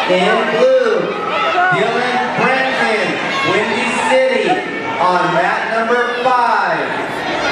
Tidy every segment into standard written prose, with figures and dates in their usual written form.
In blue, Dylan Brenton, Windy City, on mat number 5.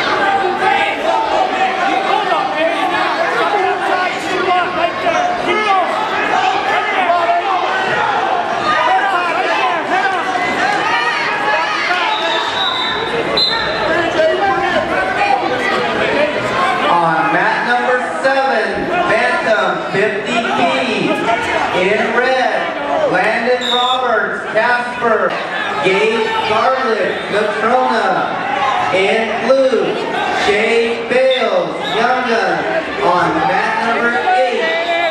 In red, Landon Roberts, Casper, Gabe Garlick, Natrona. In blue, Shay Bales, Young Gun, on mat number 8.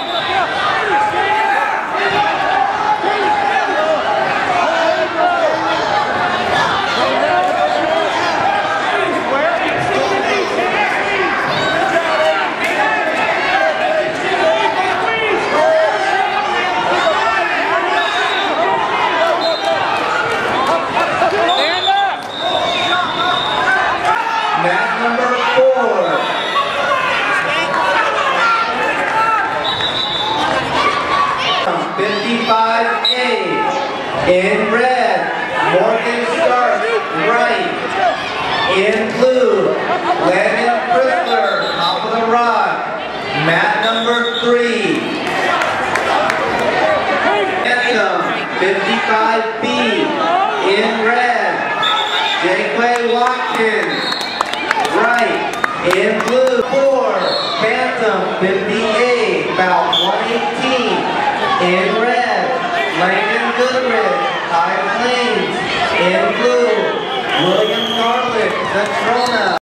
Mat number 4. 55A. In red, Morgan Stark, right. In blue, Landon Chrysler, top of the rock. Mat number 3. 55B. In red, Jake Watkins. Right, in blue, 4, Phantom, 58, about 118. In red, Landon Goodrich, High Plains. In blue, William Garlick, Natrona.